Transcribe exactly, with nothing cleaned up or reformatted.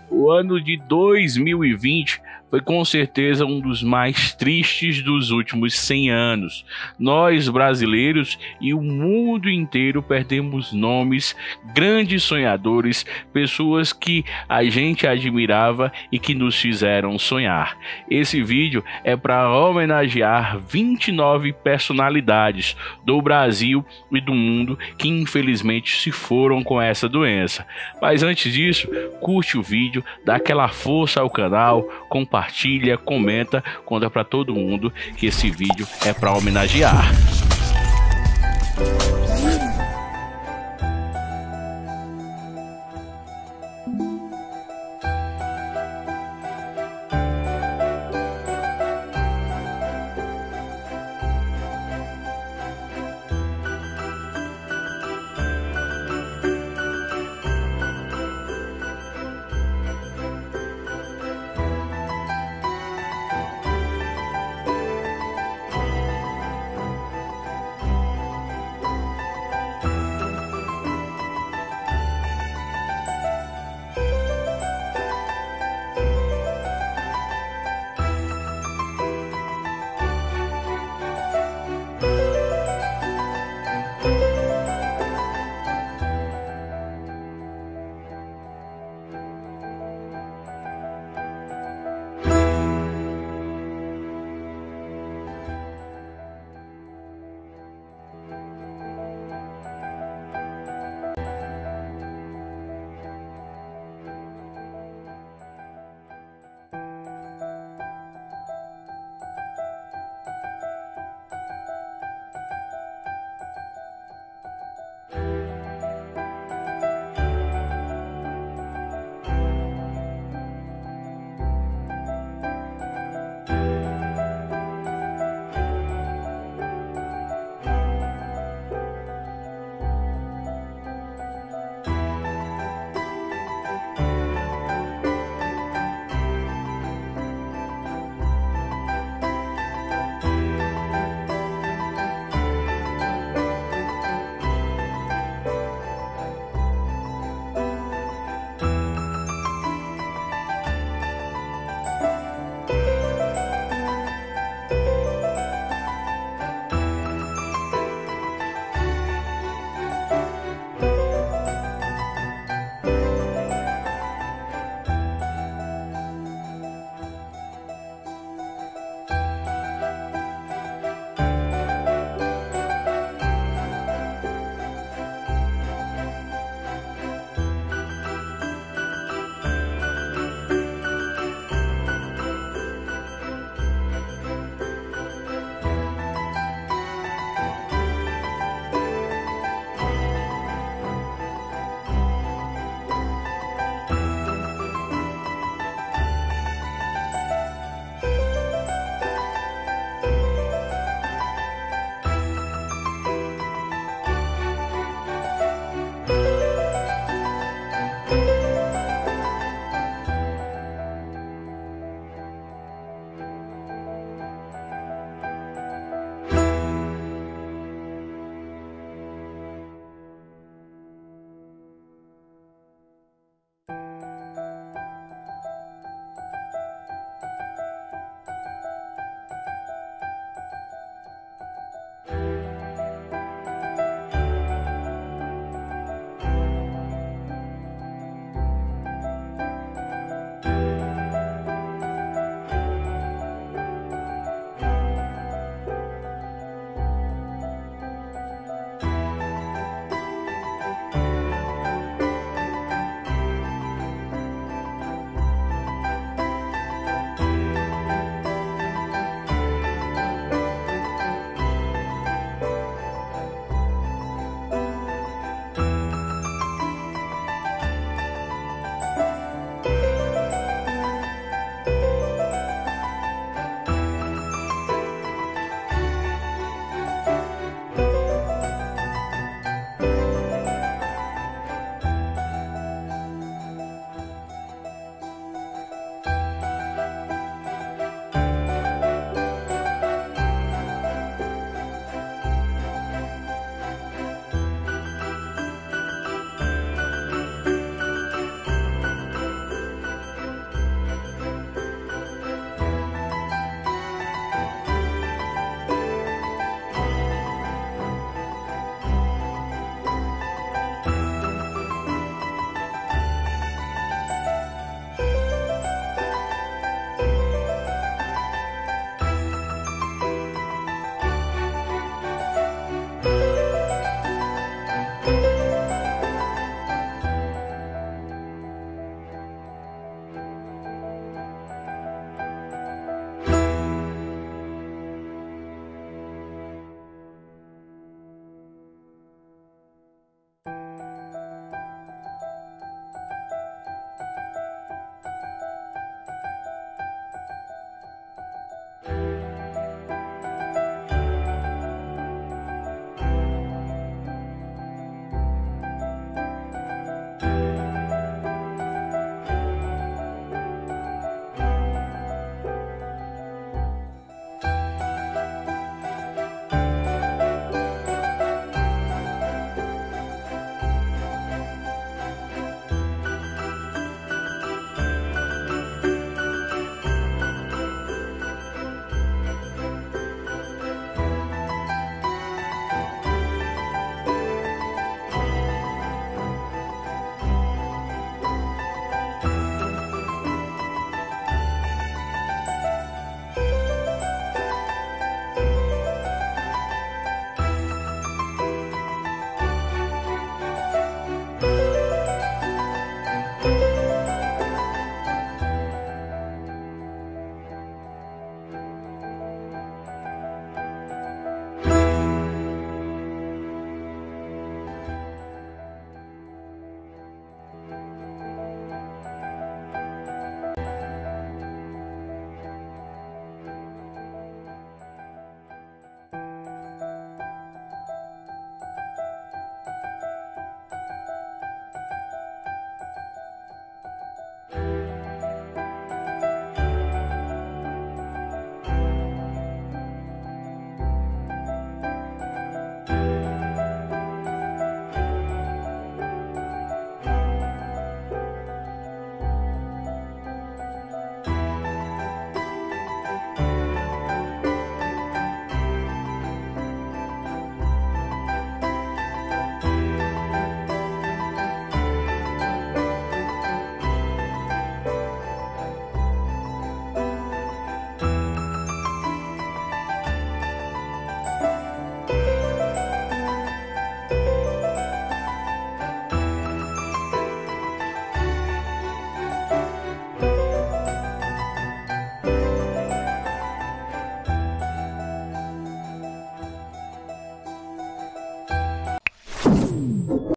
O ano de dois mil e vinte foi com certeza um dos mais tristes dos últimos cem anos. Nós, brasileiros e o mundo inteiro, perdemos nomes, grandes sonhadores, pessoas que a gente admirava e que nos fizeram sonhar. Esse vídeo é para homenagear vinte e nove personalidades do Brasil e do mundo que infelizmente se foram com essa doença. Mas antes disso, curte o vídeo, dá aquela força ao canal, compartilha, comenta, conta para todo mundo que esse vídeo é para homenagear.